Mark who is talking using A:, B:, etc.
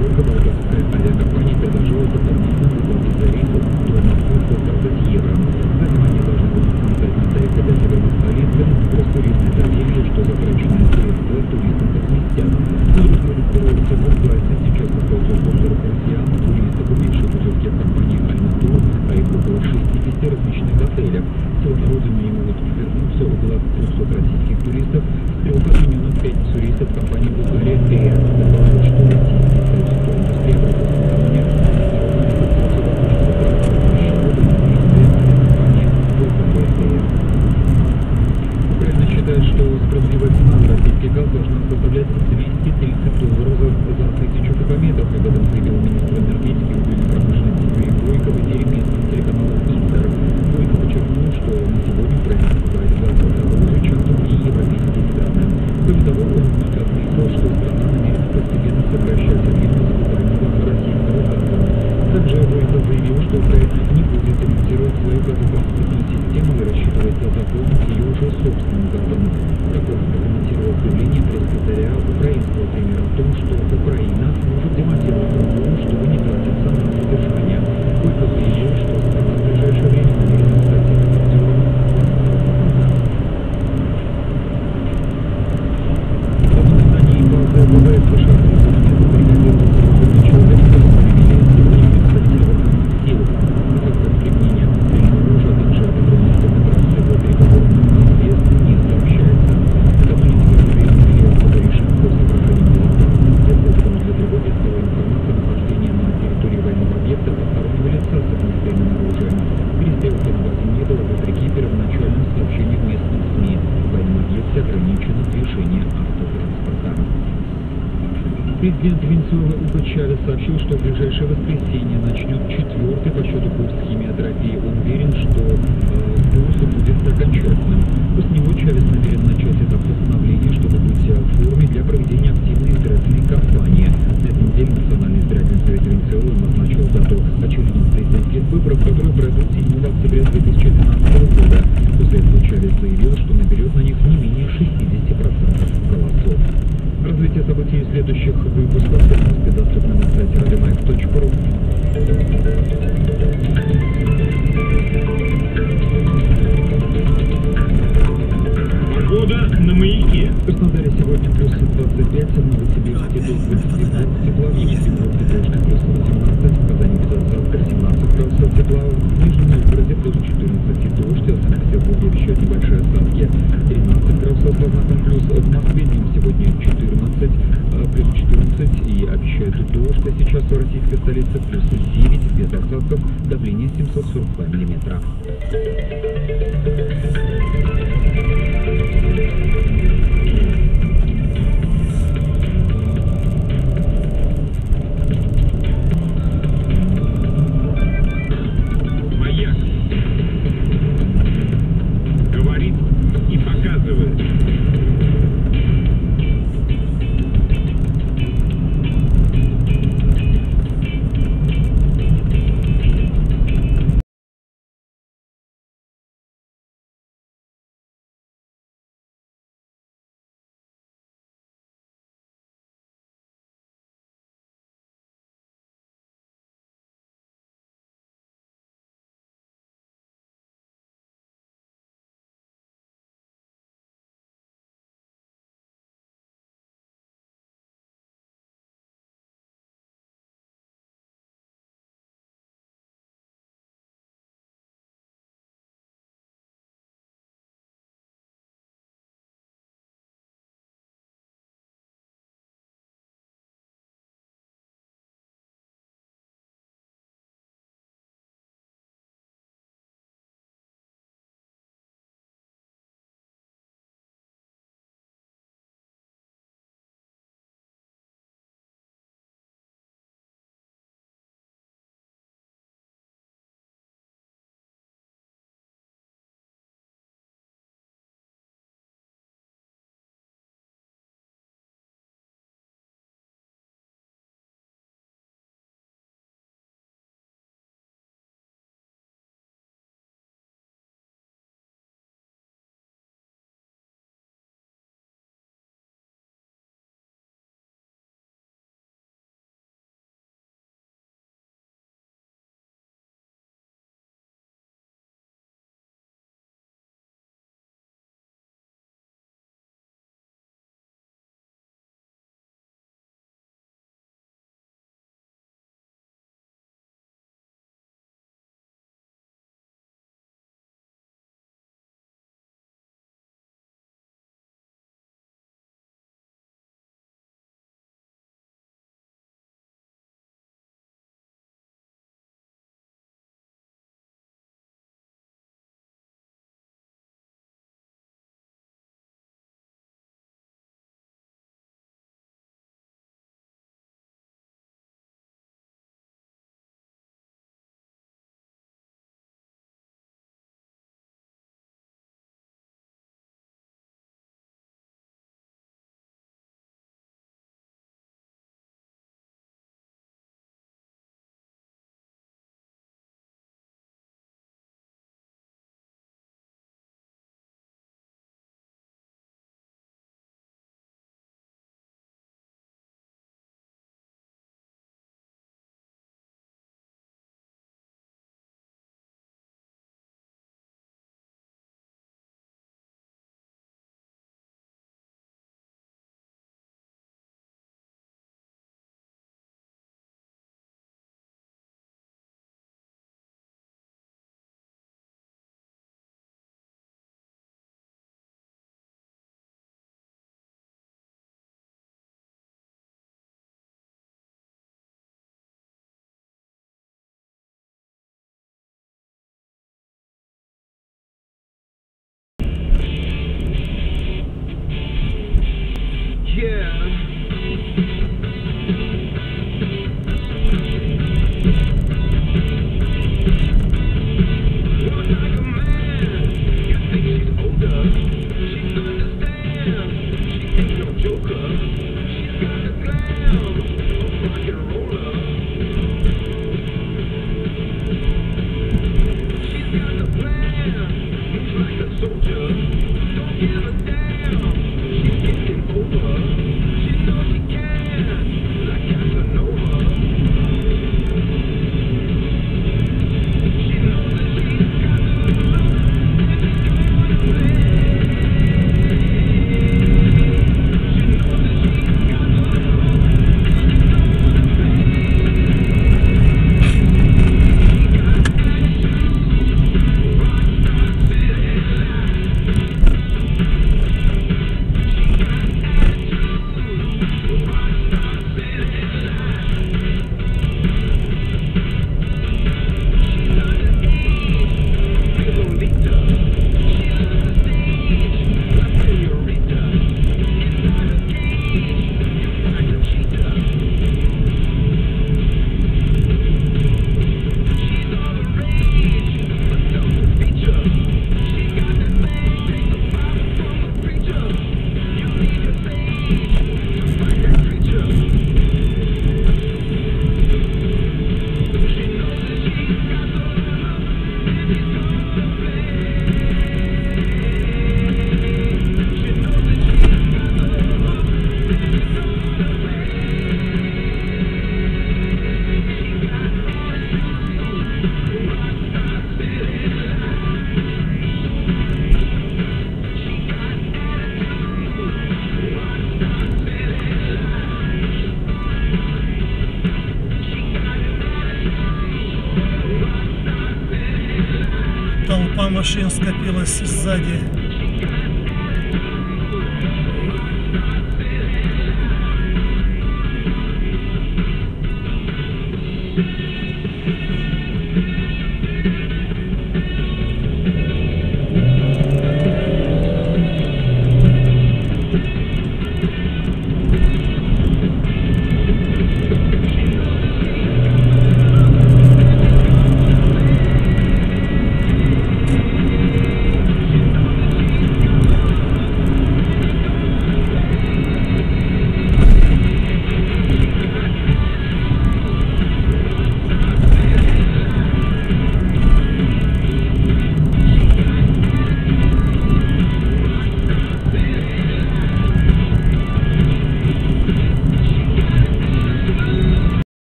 A: четверга болгарская авиакомпания предложила дополнительно выплатить за рейс до Москвы 120 евро. Затем они должны будут самостоятельно доехать до северной столицы, Туристы заявили, что затраченные средства туристам возместят. На другой стороне власти сейчас используют фондеров россиян, туристов, уменьшив путевки в компании «Альма-Тур», а их около 60 различных отелях. Всего на родину не могут вернуться около 300 российских туристов. Стрелка объединенных 5 туристов компании «Bulgaria Air» предположит, что российский туристическая индустрия в этом накануне считает, что справедливая цена на российский газ должна составлять $230 за 1000 кубометров. Об этом заявил министр энергетики и угольной промышленности Юрий Бойко в эфире местного телеканала «Интер». Бойко подчеркнул, что на сегодня Украина покупает газ дороже, чем другие европейские страны. Кроме того, он вновь отметил, что страна намерена постепенно сокращать объемы закупаемого российского газа. Также Бойко заявил, что Украина не будет ремонтировать свою газотранспортную систему и рассчитывается заполнить ее уже собственным газом. Прокопов прокомментировал заявление пресс-секретаря украинского премьера о том, что Украина может демонтировать трубу, чтобы не тратиться на содержание. Бойко заявил, что страна в ближайшее время намерена стать импортером газа. В Афганистане базы ВВС США президента бригадира вооруженных человек установили сегодня представители вооруженных сил. Фактов применения огнестрельного оружия, а также патронов трассы по переговорным известно не сообщается. Это аналитики говорили о Порошенко в соображении безопасности, поэтому для тревоги стала информация о нахождении на территории военного объекта постороннего лица с огнестрельным оружием. Перестрелки на базе не было, вопреки первоначальным сообщениям местных СМИ. В военном объекте ограничено движение автотранспорта. Президент Венесуэлы Уго Чавес сообщил, что в ближайшее воскресенье начнет 4-й по счету курс химиотерапии. Он уверен, что курс будет окончательным. После него Чавес намерен начать этап восстановления, чтобы быть в форме для проведения активной избирательной кампании. На этой неделе Национальный избирательный совет Венесуэлы назначил дату очередных президентских выборов, которые пройдут 7 октября 2012 года. После этого Чавес заявил, что наберет на них не менее 60% голосов. Развитие событий в следующих выпусках доступно на сайте radiomag.ru.
B: Погода на Маяке.
A: В Краснодаре сегодня плюс 25, в Новосибирске до 22 тепла, в Екатеринбурге дождь плюс 18, в Казани без осадка 17 градусов тепла, в Нижнем Новгороде плюс 14 дождь, а в Санкт-Петербурге обещают небольшие осадки 13 градусов со знаком плюс, в Москве днем сегодня 14, плюс 14 и обещают дождь, а сейчас в российской столице плюс 9, без осадков, давление 742 миллиметра.
B: Толпа машин скопилась сзади.